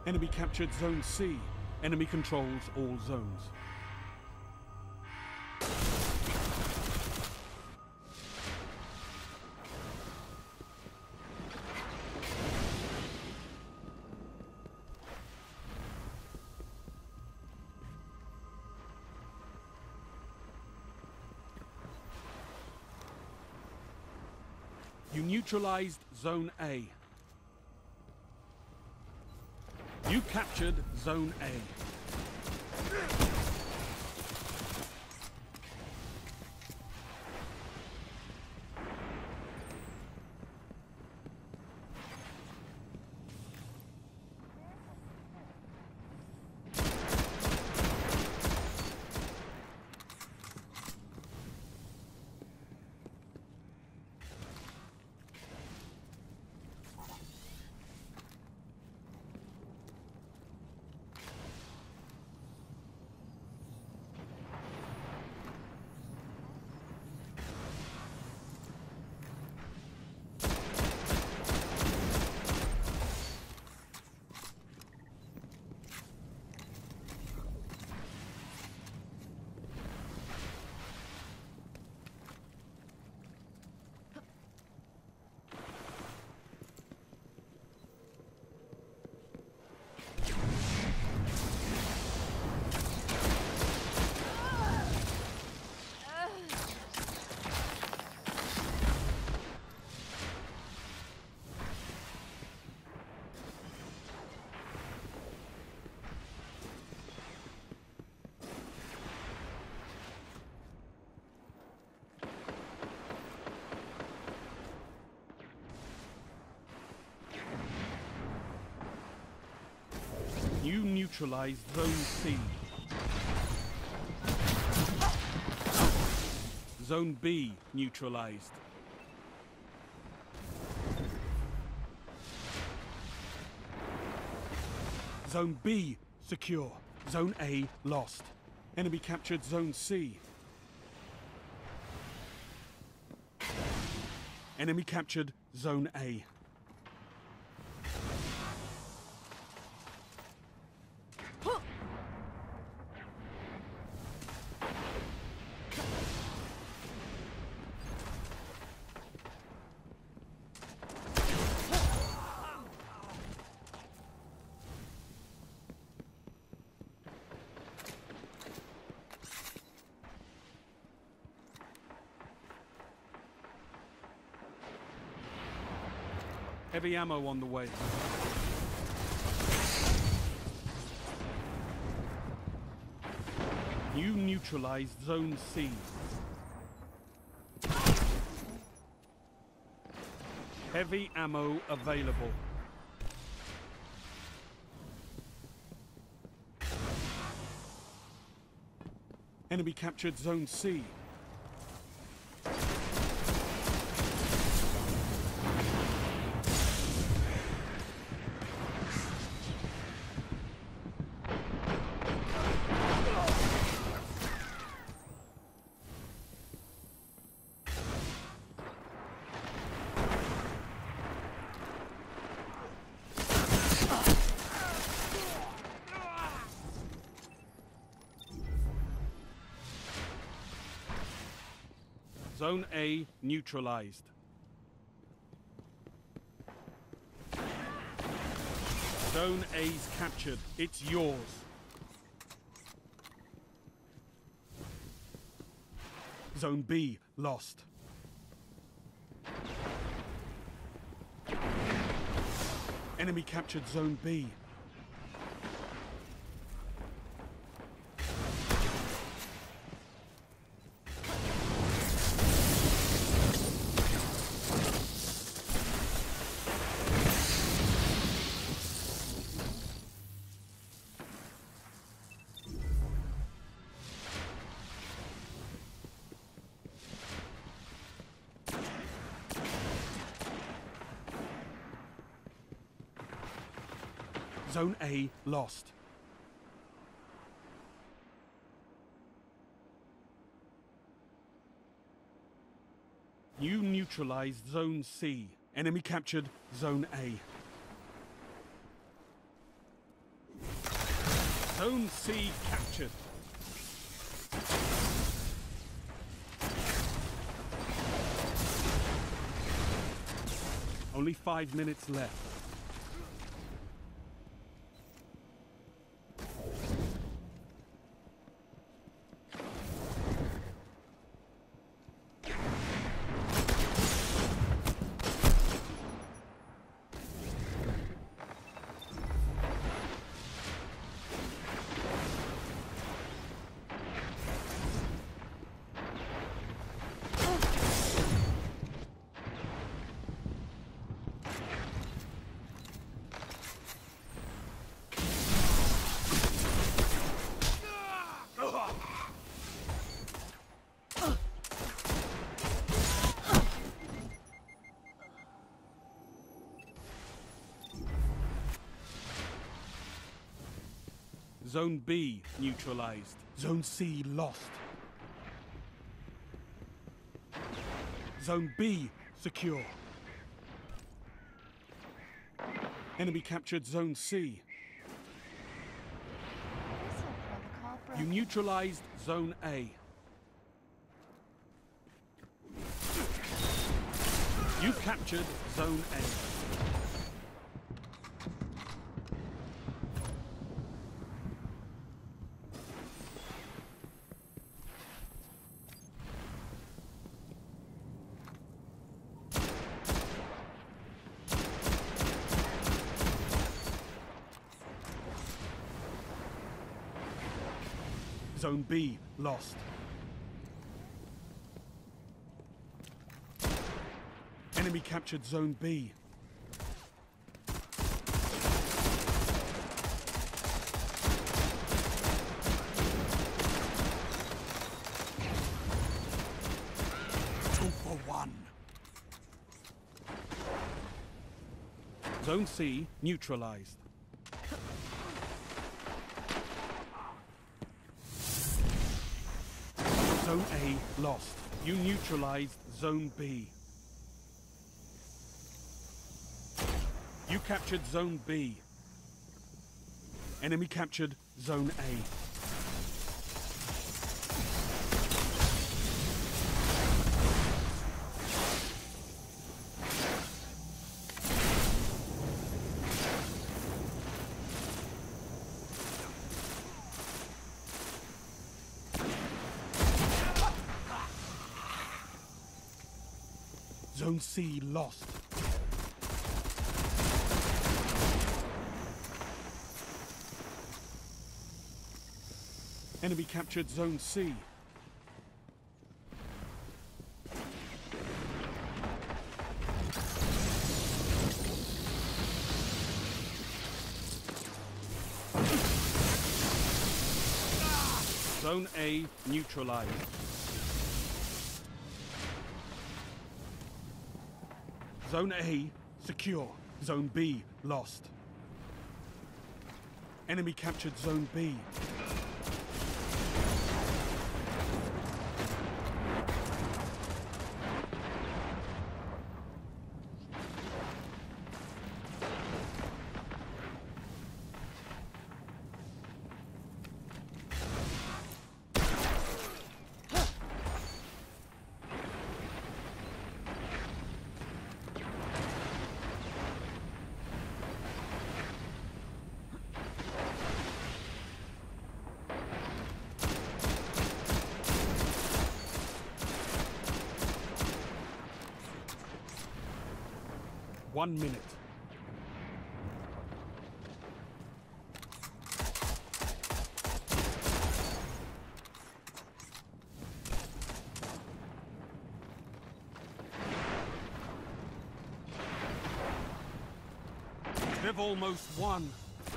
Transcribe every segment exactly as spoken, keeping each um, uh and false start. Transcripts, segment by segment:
Enemy captured Zone C. Enemy controls all zones. You neutralized Zone A. You captured Zone A. You neutralized Zone C. Zone B neutralized. Zone B secure. Zone A lost. Enemy captured Zone C. Enemy captured Zone A. Heavy ammo on the way. You neutralized Zone C. Heavy ammo available. Enemy captured Zone C. Zone A neutralized. Zone A's captured. It's yours. Zone B lost. Enemy captured Zone B. Zone A lost. You neutralized Zone C. Enemy captured Zone A. Zone C captured. Only five minutes left. Zone B neutralized. Zone C lost. Zone B secure. Enemy captured Zone C. You neutralized Zone A. You captured Zone A. Zone B lost. Enemy captured Zone B. Two for one. Zone C neutralized. Zone A lost. You neutralized Zone B. You captured Zone B. Enemy captured Zone A. Zone C lost. Enemy captured Zone C. Zone A neutralized. Zone A secure. Zone B lost. Enemy captured Zone B. One minute. They've almost won.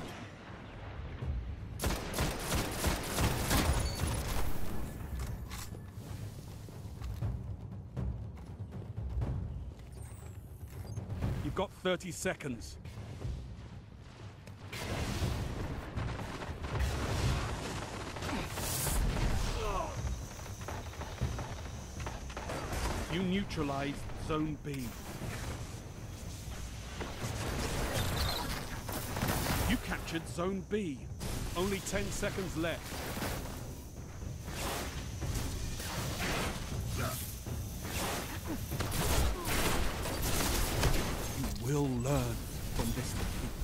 You've got thirty seconds. You neutralized Zone B. You captured Zone B. Only ten seconds left. You will learn from this defeat.